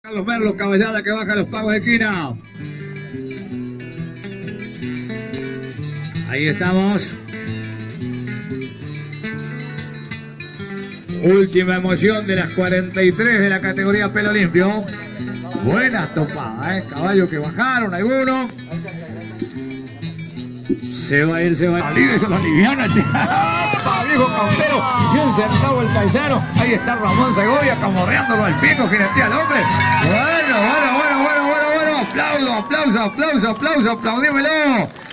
Carlos Merlo, caballada que baja los pagos de esquina. Ahí estamos. Última emoción de las 43 de la categoría pelo limpio. Buena topada, caballos que bajaron algunos. Se va a ir, se va a ir. Eso lo aliviana. Viejo cautero, bien sentado el paisano. Ahí está Ramón Segovia camorreándolo al pico, jinetea al hombre. Bueno. Aplauso, aplaudímelo.